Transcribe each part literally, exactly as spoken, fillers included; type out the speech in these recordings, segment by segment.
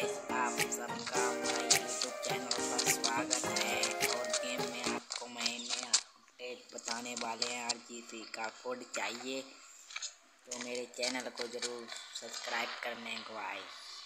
Guys, आप सबका हमारे यूट्यूब चैनल पर स्वागत है। और गेम में आपको मैं नया अपडेट बताने वाले हैं। आरजीसी का कोड चाहिए तो मेरे चैनल को जरूर सब्सक्राइब करने को आए।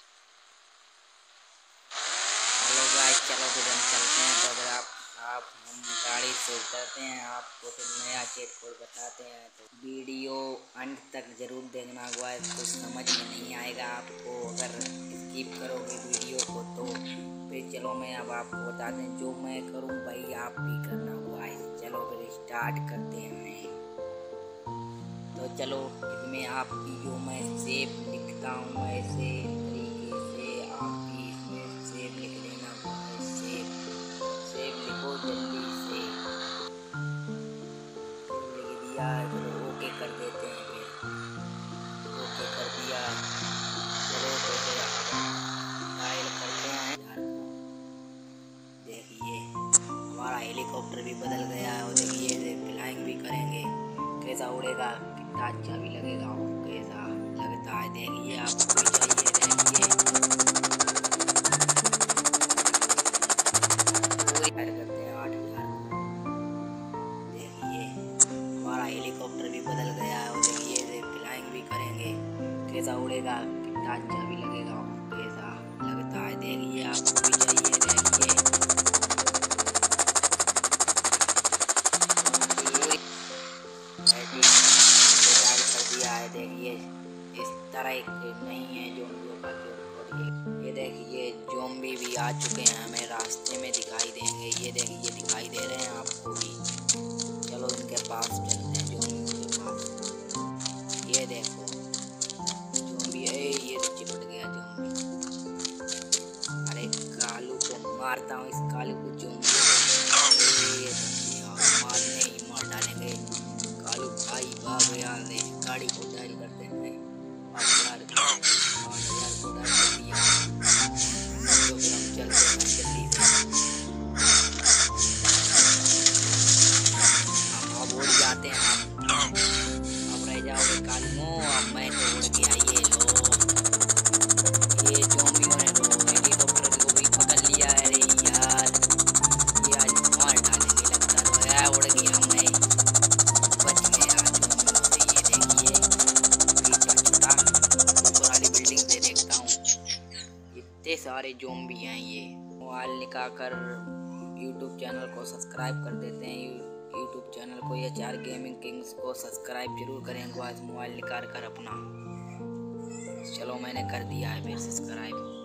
हेलो गाइस, चलो फिर हम चलते हैं। तो अगर आप आप हम गाड़ी से उतरते हैं, आपको फिर नया चेट कोड बताते हैं। तो वीडियो अंत तक जरूर देखना हुआ है, कुछ समझ में नहीं आएगा आपको अगर स्किप करोगे वीडियो को। तो फिर चलो मैं अब आपको बताते हैं, जो मैं करूँ भाई आप भी करना हुआ है। चलो फिर स्टार्ट करते हैं। तो चलो इसमें आपकी जो मैं सेव लिखता हूँ ऐसे तरीके से आप भी इसमें सेव लिख देना हुआ है। सेव सेव लिखो जल्दी से। लिख दिया है, चलो ओके कर देते हैं। फिर ओके कर दिया। चलो तो फिर डायल करते हैं। देखिए हमारा हेलीकॉप्टर भी बदल गया है। और देखिए फ्लाइंग भी करेंगे, कैसा उड़ेगा, कितना अच्छा भी लगेगा और कैसा लगता है। देखिए आपको भी चाहिए। देखिए पूरी करते हैं आठ हजार। देखिए हमारा हेलीकॉप्टर भी बदल गया है। और देखिए फ्लाइंग भी करेंगे, कैसा उड़ेगा, कितना अच्छा भी लगेगा और कैसा लगता है। देखिए आपको भी चाहिए। देखिए देखिए इस तरह एक नहीं है ज़ोंबियों का जो। ये देखिए ज़ोंबी भी आ चुके हैं, हमें रास्ते में दिखाई देंगे। ये देखिए दिखाई दे रहे हैं आपको भी। चलो इनके पास चलते हैं, ज़ोंबियों के पास। ये देखो ज़ोंबी है, ये चिपट गया ज़ोंबी। अरे कालू को मारता हूँ, इस कालू को ज़ोंबी मारने ही मार डालेंगे। कालू भाई भाग यहाँ से, गाड़ी को डायल करते हैं। आठ हजार आठ हजार को डायल कर दिया। तो फिर हम चलते हैं जल्दी से। हम अब उड़ जाते हैं। आप अब रह जाओगे कालू। अब मैं तो उड़ गया। ये लो, ये ज़ोंबियों ने तो हेलीकॉप्टर को भी पकड़ लिया है। अरे यार ये आज मार डालेंगे लगता तो है। उड़ गया मैं, इतने सारे ज़ोंबी हैं। ये मोबाइल निकाल यूट्यूब चैनल को सब्सक्राइब कर देते हैं। यूट्यूब चैनल को एच आर गेमिंग किंग्स को सब्सक्राइब जरूर करें। मोबाइल निकाल कर अपना। चलो मैंने कर दिया है फिर सब्सक्राइब।